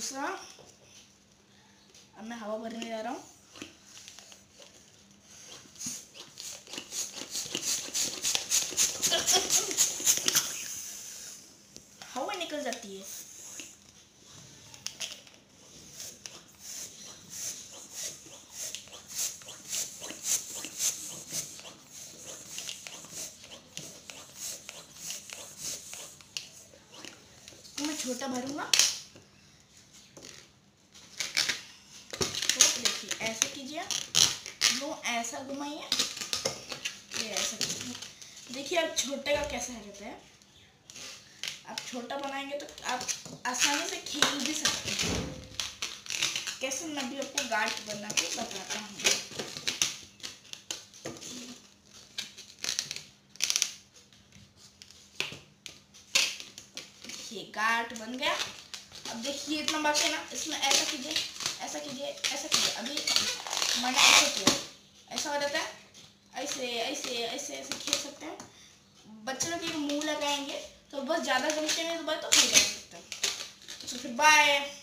दूसरा, अब मैं हवा भरने जा रहा हूँ। हवा निकल जाती है। मैं छोटा भरूंगा, तो देखिए ऐसे कीजिए, वो ऐसा घुमाइए, ये ऐसा कीजिए। देखिए अब छोटे का कैसा रहता है। आप छोटा बनाएंगे तो आप आसानी से खेल भी सकते हैं। कैसे, मैं भी आपको गार्ड बना के बताता हूँ। ये गार्ड बन गया। अब देखिए इतना बाकी है ना, इसमें ऐसा कीजिए, ऐसा कीजिए, ऐसा कीजिए। अभी मैंने ऐसा किया, ऐसा हो जाता है। ऐसे ऐसे ऐसे ऐसे खेल सकते हैं। बच्चे लोग ये मुंह लगाएंगे तो बस ज़्यादा जमते नहीं तो बात तो हो जा सकता है। तो फिर बाय।